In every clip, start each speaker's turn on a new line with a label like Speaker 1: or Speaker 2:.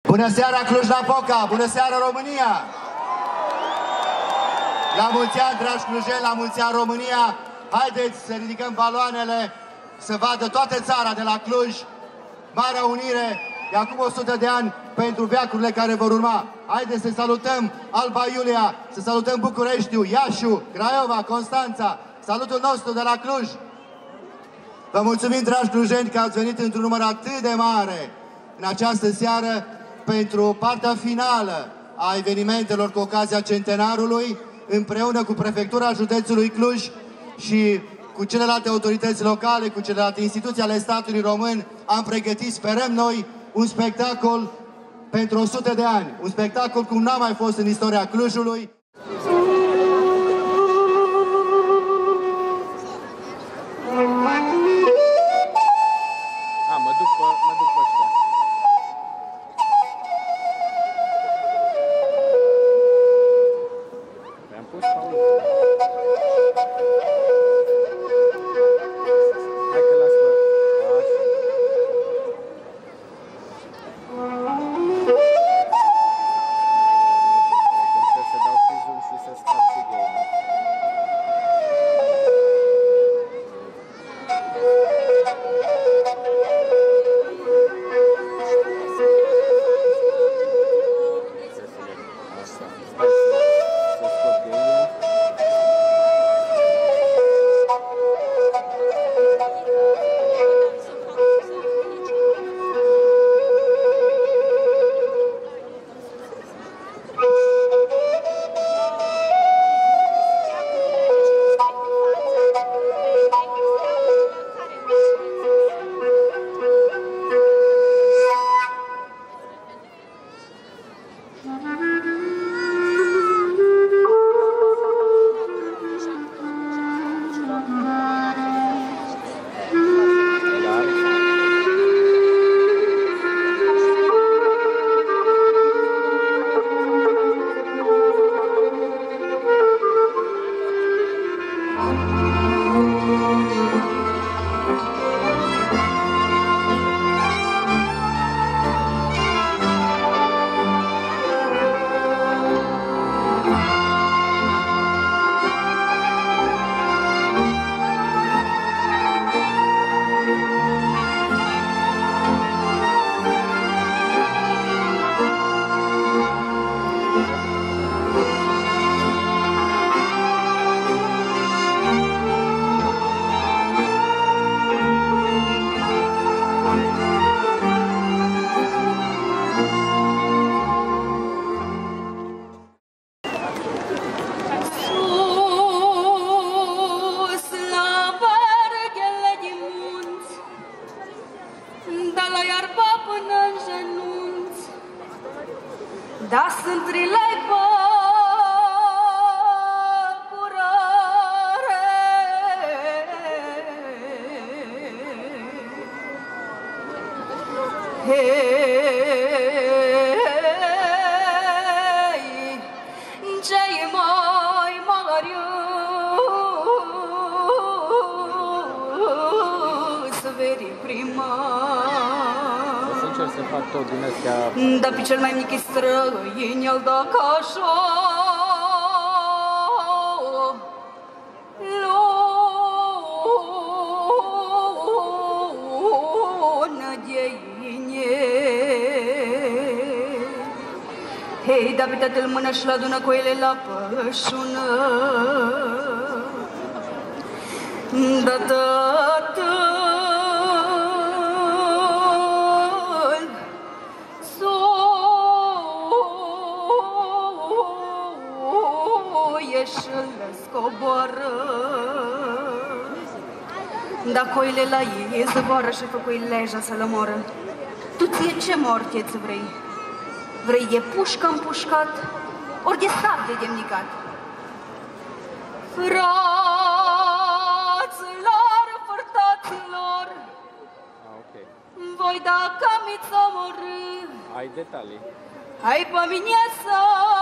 Speaker 1: Bună seara Cluj-Napoca! Bună seara România! La mulți ani, dragi clujeni, la mulți ani România! Haideți să ridicăm baloanele, să vadă toată țara de la Cluj, Marea Unire, de acum 100 de ani, pentru veacurile care vor urma. Haideți să salutăm Alba Iulia, să salutăm Bucureștiul, Iașu, Craiova, Constanța, salutul nostru de la Cluj. Vă mulțumim, dragi clujeni, că ați venit într-un număr atât de mare în această seară pentru partea finală a evenimentelor cu ocazia centenarului, împreună cu Prefectura Județului Cluj și cu celelalte autorități locale, cu celelalte instituții ale statului român, am pregătit, sperăm noi, un spectacol pentru 100 de ani. Un spectacol cum n-a mai fost în istoria Clujului.
Speaker 2: Mă duc pe ăștia. Mi-am pus pauză. Hai că las-mă. Așa. Trebuie să dau și zoom și să scap și game-ul.
Speaker 3: Da, sunt rilei pe curare. Hei, cei mai mari sveri primari.
Speaker 2: O să încerc să fac tot din astea.
Speaker 3: Da, pe cel mai mic străin, el dacă așa lună de ine. Hei, da, pe tatăl mână și-l adună coile la pășună. Da, tatăl și-l scoboară. Da, coile la ei zăboară și făcui leja să-l omoră. Tu ție ce morte îți vrei? Vrei de pușcă împușcat, ori de sabie de mnicat? Fraților, fărtaților, voi dacă mi-ți omorâ,
Speaker 2: Ai detalii.
Speaker 3: hai pe mine să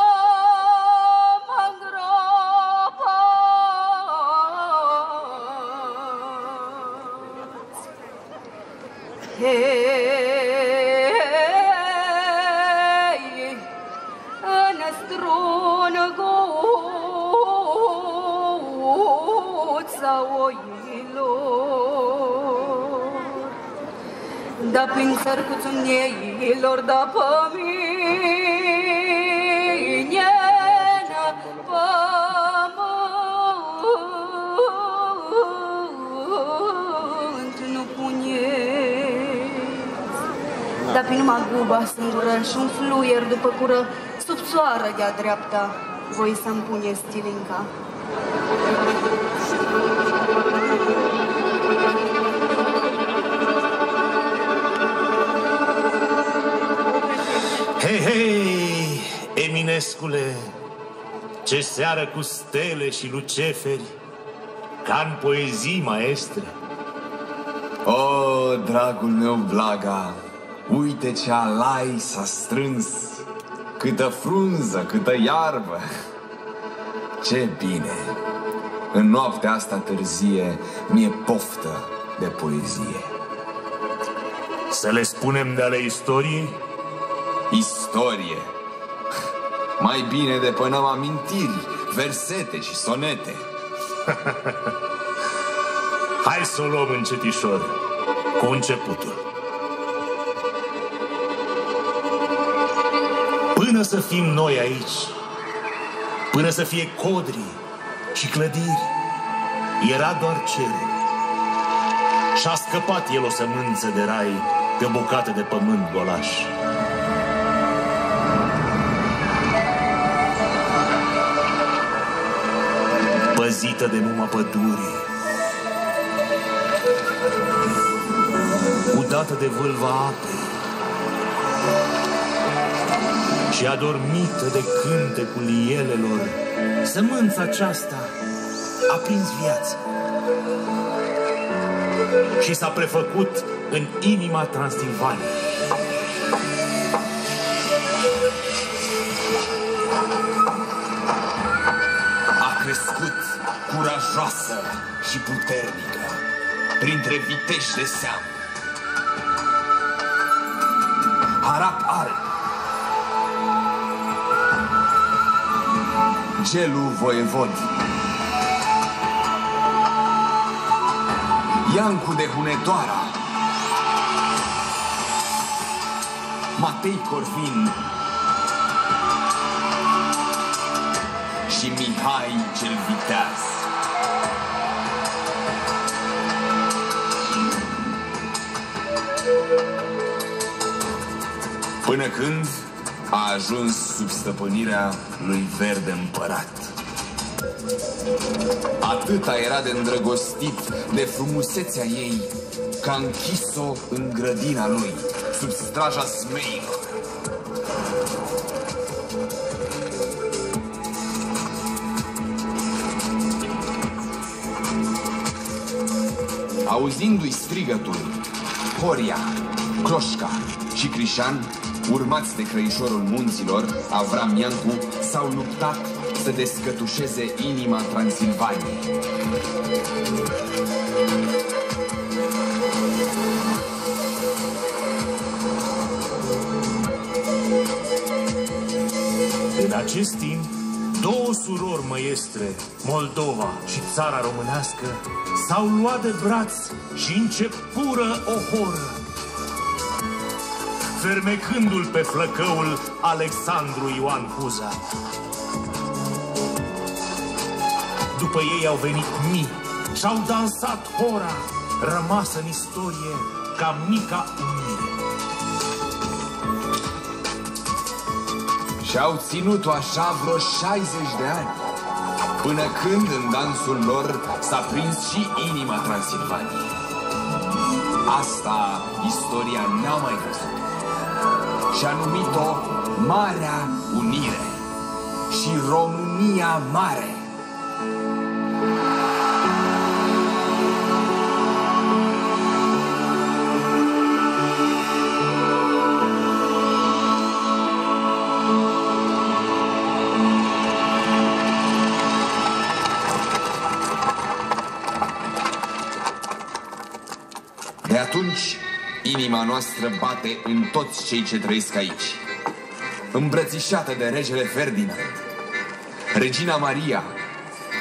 Speaker 3: mă îngropați. Hei, da prin țărcuțul neilor, da pe mine, pământ nu pune. Da prin numai guba singură și un fluier după cură, sub soară de-a dreapta, voi să-mi pune stilinca.
Speaker 4: Hei, hei, Eminescule, ce seară cu stele și luceferi, ca în poezii maestre.
Speaker 5: O, dragul meu Blaga, uite ce alai s-a strâns, câtă frunză, câtă iarbă. Ce bine! În noaptea asta târzie mi-e poftă de poezie.
Speaker 4: Să le spunem de ale istoriei?
Speaker 5: Istorie! Mai bine depănăm amintiri, versete și sonete.
Speaker 4: Hai să o luăm încetișor, cu începutul. Până să fim noi aici, până să fie codri și clădiri, era doar cerul. Și-a scăpat el o sămânță de rai pe o bucată de pământ golaș. Păzită de numai pădure, udată de vâlva apei și adormită de cântecul ielelor, sămânța aceasta a prins viață și s-a prefăcut în inima Transilvaniei.
Speaker 5: A crescut curajoasă și puternică printre viteși de seamă. Harap alb, Gelu voievod, Iancu de Hunedoara, Matei Corvin și Mihai cel Viteaz. Până când a ajuns sub stăpânirea lui Verde Împărat. Atâta era de îndrăgostit de frumusețea ei, că a închis-o în grădina lui, sub straja smeilor. Auzindu-i strigătul, Horia, Cloșca și Crișan, urmați de crăișorul munților, Avram Iancu, s-au luptat să descătușeze inima Transilvaniei.
Speaker 4: În acest timp, două surori măiestre, Moldova și țara românească, s-au luat de braț și începură o horă, fermecându-l pe flăcăul Alexandru Ioan Cuza. După ei au venit mii și-au dansat hora, rămasă în istorie ca mica unire.
Speaker 5: Și-au ținut-o așa vreo 60 de ani, până când în dansul lor s-a prins și inima Transilvaniei. Asta istoria n-a mai văzut și-a numit-o Marea Unire și România Mare. De atunci, inima noastră bate în toți cei ce trăiesc aici, îmbrățișată de regele Ferdinand, regina Maria,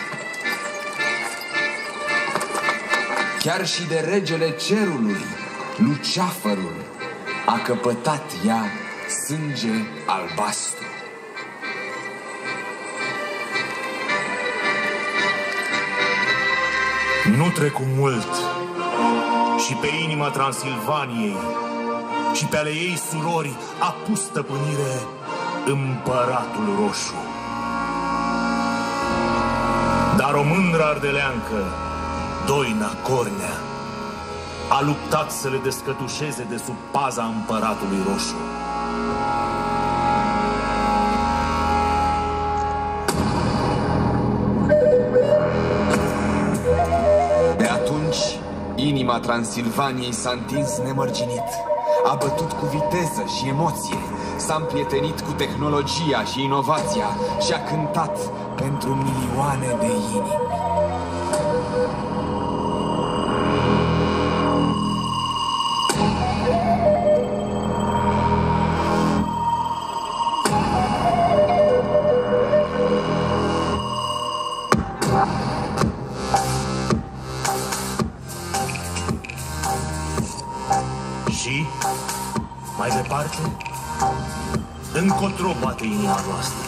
Speaker 5: chiar și de regele cerului, Luceafărul a căpătat ea sânge albastru.
Speaker 4: Nu trecu mult și pe inima Transilvaniei și pe ale ei surori a pus stăpânire Împăratul Roșu. Dar o mândră ardeleancă, Doina Cornea, a luptat să le descătușeze de sub paza Împăratului Roșu.
Speaker 5: De atunci, inima Transilvaniei s-a întins nemărginit. A bătut cu viteză și emoție, s-a împrietenit cu tehnologia și inovația și a cântat pentru milioane de inimi.
Speaker 4: Și, mai departe, încotro bate inima noastră.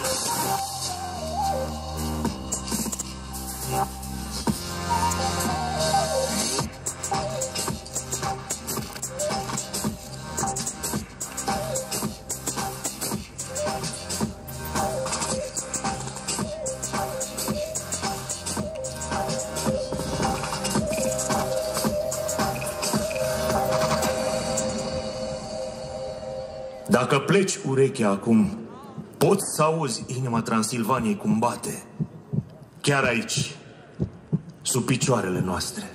Speaker 4: Dacă pleci urechea acum, poți să auzi inima Transilvaniei cum bate. Chiar aici, sub picioarele noastre.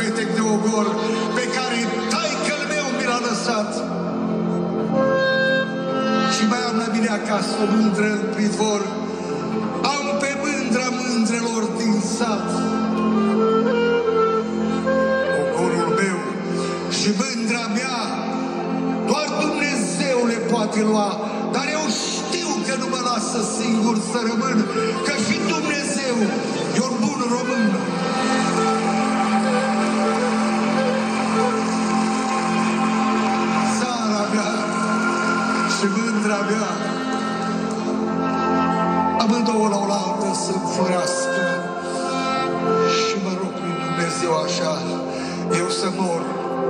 Speaker 6: petec de ogor pe care taică-l meu mi l-a lăsat. Și mai am la mine acasă o mândră în pridvor, am pe mândra mândrelor din sat. Ogorul meu și mândra mea doar Dumnezeu le poate lua, dar eu știu că nu mă lasă singur să rămân, că și Dumnezeu e un bun român. Țara mea și mândra mea, amândouă la oaltă să-mi florească și mă rog lui Dumnezeu așa, eu să mor,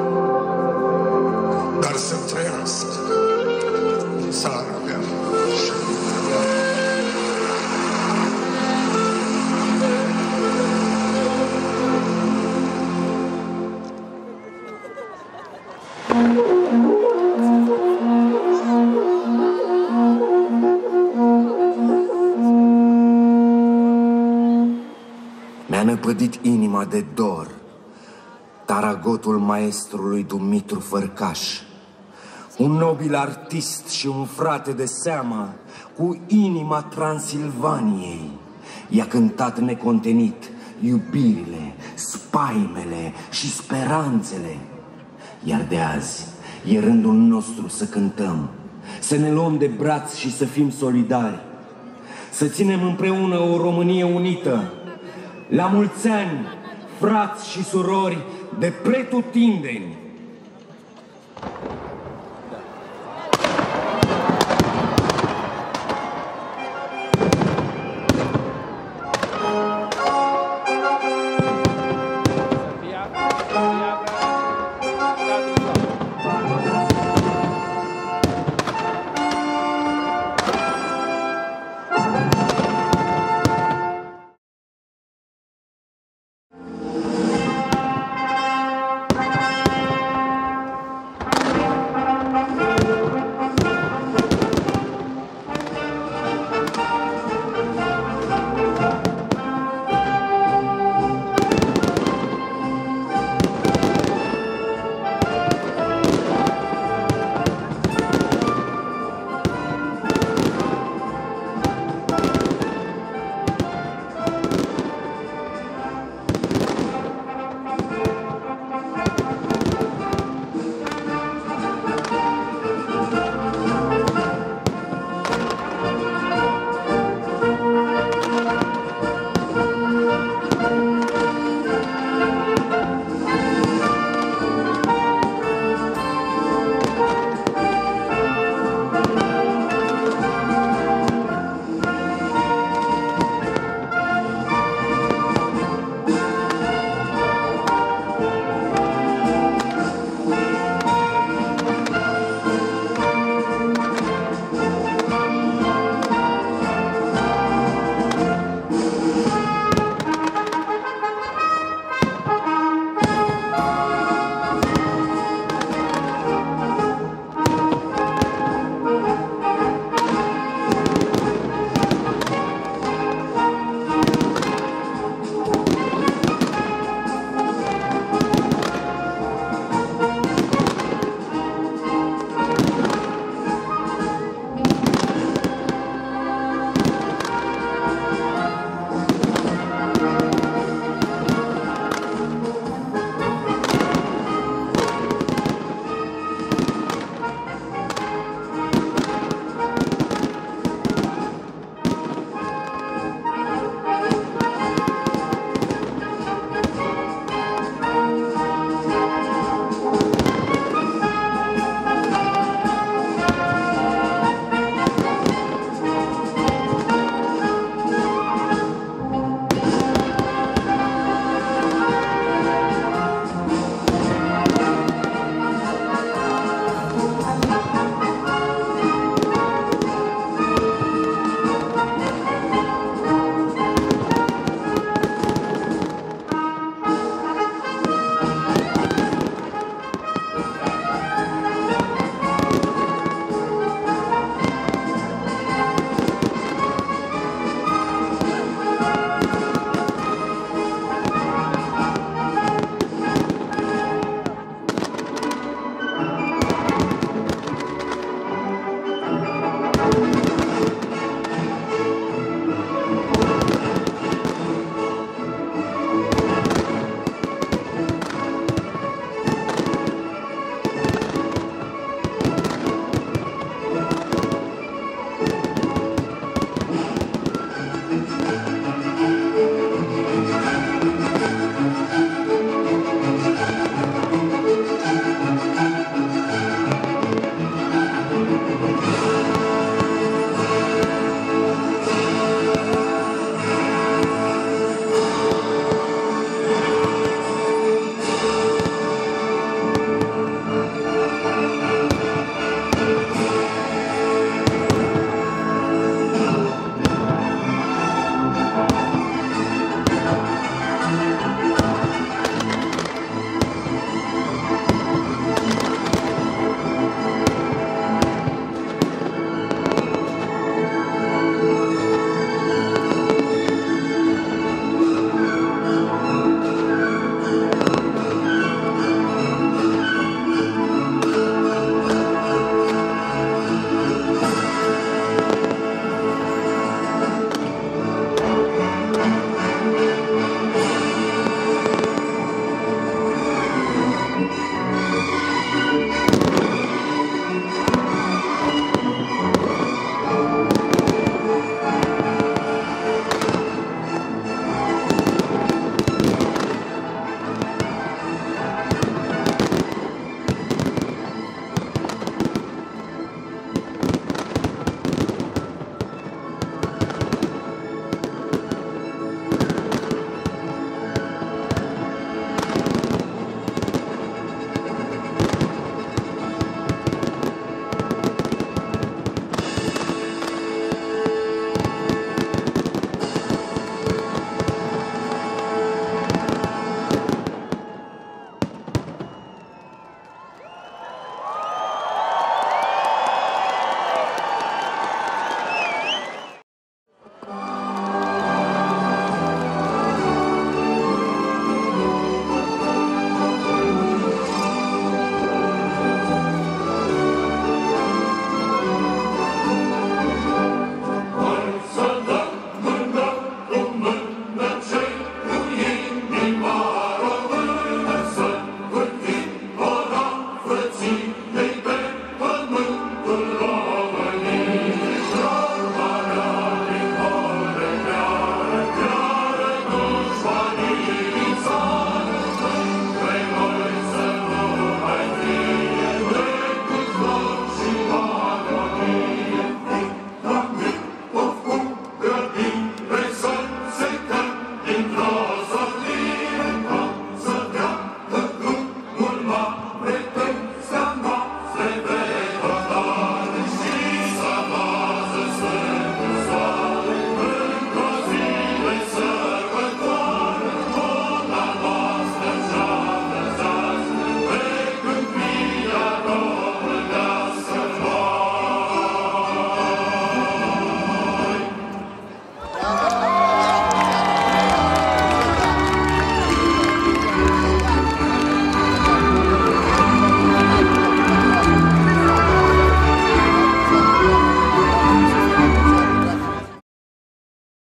Speaker 6: dar să-mi trăiască țara mea și mândra mea.
Speaker 7: Mi-a năpădit inima de dor taragotul maestrului Dumitru Fărcaș, un nobil artist și un frate de seamă cu inima Transilvaniei. I-a cântat necontenit iubirile, spaimele și speranțele. Iar de azi e rândul nostru să cântăm, să ne luăm de braț și să fim solidari, să ținem împreună o Românie unită. La mulți ani, frați și surori de pretutindeni!